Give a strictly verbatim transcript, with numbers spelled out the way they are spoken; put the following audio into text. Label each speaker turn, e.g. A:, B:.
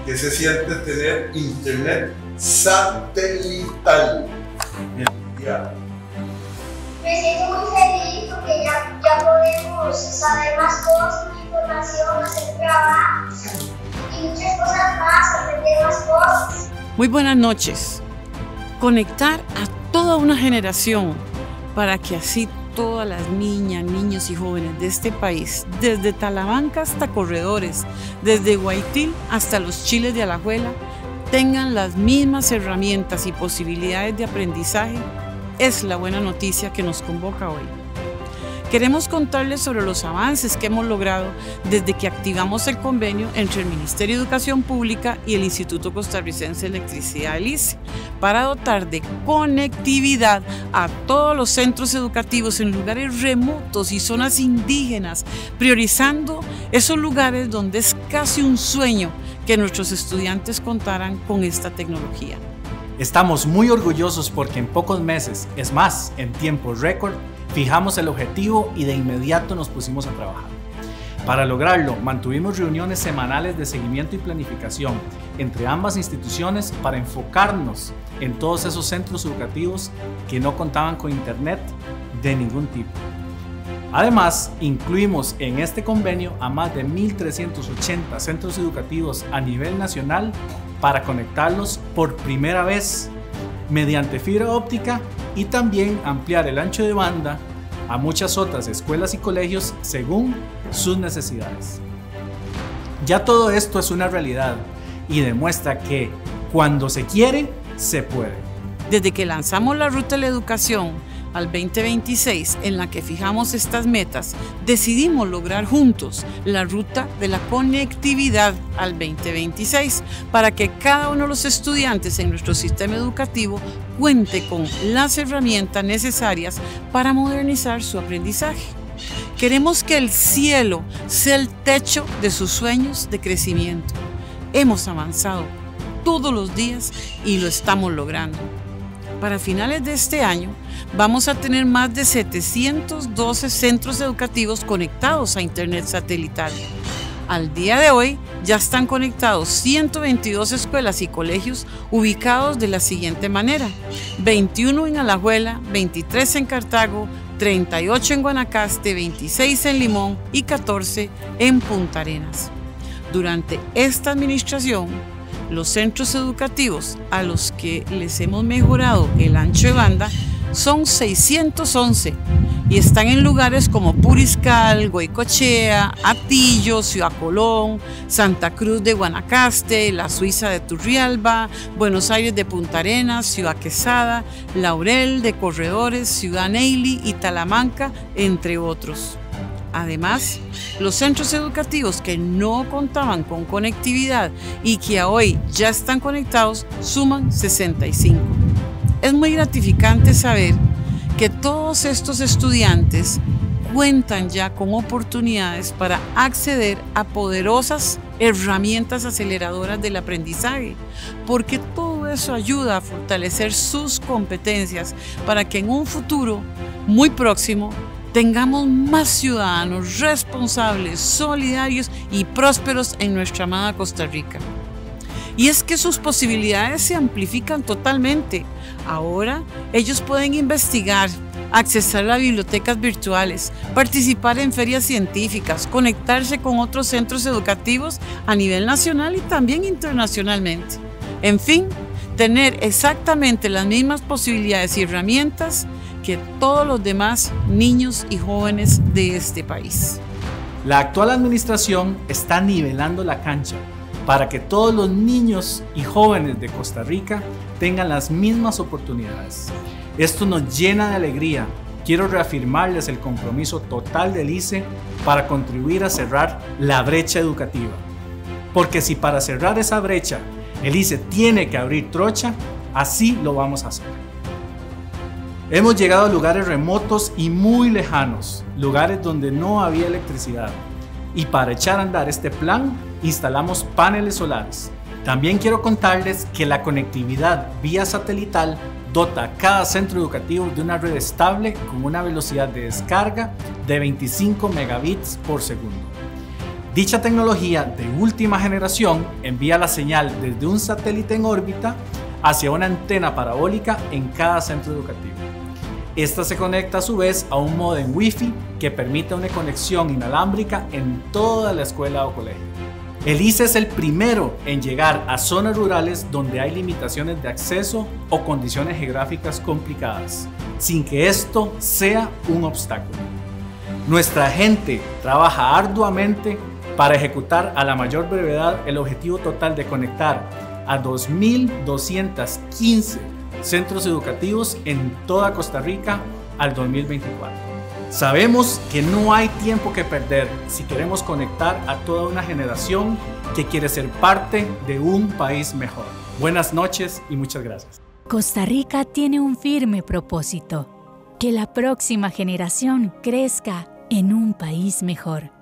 A: ¿Qué se siente tener internet satelital? Ya.
B: Me siento muy feliz porque ya, ya podemos saber más cosas, más información, hacer trabajos y muchas cosas más, aprender más cosas.
C: Muy buenas noches. Conectar a toda una generación para que así todas las niñas, niños y jóvenes de este país, desde Talamanca hasta Corredores, desde Guayaquil hasta los Chiles de Alajuela, tengan las mismas herramientas y posibilidades de aprendizaje, es la buena noticia que nos convoca hoy. Queremos contarles sobre los avances que hemos logrado desde que activamos el convenio entre el Ministerio de Educación Pública y el Instituto Costarricense de Electricidad, el I C E, para dotar de conectividad a todos los centros educativos en lugares remotos y zonas indígenas, priorizando esos lugares donde es casi un sueño que nuestros estudiantes contaran con esta tecnología.
D: Estamos muy orgullosos porque en pocos meses, es más, en tiempo récord, fijamos el objetivo y de inmediato nos pusimos a trabajar. Para lograrlo, mantuvimos reuniones semanales de seguimiento y planificación entre ambas instituciones para enfocarnos en todos esos centros educativos que no contaban con internet de ningún tipo. Además, incluimos en este convenio a más de mil trescientos ochenta centros educativos a nivel nacional para conectarlos por primera vez mediante fibra óptica y también ampliar el ancho de banda a muchas otras escuelas y colegios según sus necesidades. Ya todo esto es una realidad y demuestra que cuando se quiere, se puede.
C: Desde que lanzamos la Ruta de la Educación al veinte veintiséis, en la que fijamos estas metas, decidimos lograr juntos la Ruta de la Conectividad al veinte veintiséis para que cada uno de los estudiantes en nuestro sistema educativo cuente con las herramientas necesarias para modernizar su aprendizaje. Queremos que el cielo sea el techo de sus sueños de crecimiento. Hemos avanzado todos los días y lo estamos logrando. Para finales de este año, vamos a tener más de setecientos doce centros educativos conectados a Internet satelital. Al día de hoy, ya están conectados ciento veintidós escuelas y colegios ubicados de la siguiente manera: veintiuno en Alajuela, veintitrés en Cartago, treinta y ocho en Guanacaste, veintiséis en Limón y catorce en Punta Arenas. Durante esta administración, los centros educativos a los que les hemos mejorado el ancho de banda son seiscientos once y están en lugares como Puriscal, Goicoechea, Atillo, Ciudad Colón, Santa Cruz de Guanacaste, La Suiza de Turrialba, Buenos Aires de Punta Arenas, Ciudad Quesada, Laurel de Corredores, Ciudad Neyli y Talamanca, entre otros. Además, los centros educativos que no contaban con conectividad y que hoy ya están conectados suman sesenta y cinco. Es muy gratificante saber que todos estos estudiantes cuentan ya con oportunidades para acceder a poderosas herramientas aceleradoras del aprendizaje, porque todo eso ayuda a fortalecer sus competencias para que en un futuro muy próximo tengamos más ciudadanos responsables, solidarios y prósperos en nuestra amada Costa Rica. Y es que sus posibilidades se amplifican totalmente. Ahora ellos pueden investigar, accesar a bibliotecas virtuales, participar en ferias científicas, conectarse con otros centros educativos a nivel nacional y también internacionalmente. En fin, tener exactamente las mismas posibilidades y herramientas que todos los demás niños y jóvenes de este país.
D: La actual administración está nivelando la cancha para que todos los niños y jóvenes de Costa Rica tengan las mismas oportunidades. Esto nos llena de alegría. Quiero reafirmarles el compromiso total del I C E para contribuir a cerrar la brecha educativa. Porque si para cerrar esa brecha el I C E tiene que abrir trocha, así lo vamos a hacer. Hemos llegado a lugares remotos y muy lejanos, lugares donde no había electricidad. Y para echar a andar este plan, instalamos paneles solares. También quiero contarles que la conectividad vía satelital dota a cada centro educativo de una red estable con una velocidad de descarga de veinticinco megabits por segundo. Dicha tecnología de última generación envía la señal desde un satélite en órbita hacia una antena parabólica en cada centro educativo. Esta se conecta a su vez a un módem Wi-Fi que permite una conexión inalámbrica en toda la escuela o colegio. El I C E es el primero en llegar a zonas rurales donde hay limitaciones de acceso o condiciones geográficas complicadas, sin que esto sea un obstáculo. Nuestra gente trabaja arduamente para ejecutar a la mayor brevedad el objetivo total de conectar a dos mil doscientos quince centros educativos en toda Costa Rica al dos mil veinticuatro. Sabemos que no hay tiempo que perder si queremos conectar a toda una generación que quiere ser parte de un país mejor. Buenas noches y muchas gracias.
E: Costa Rica tiene un firme propósito: que la próxima generación crezca en un país mejor.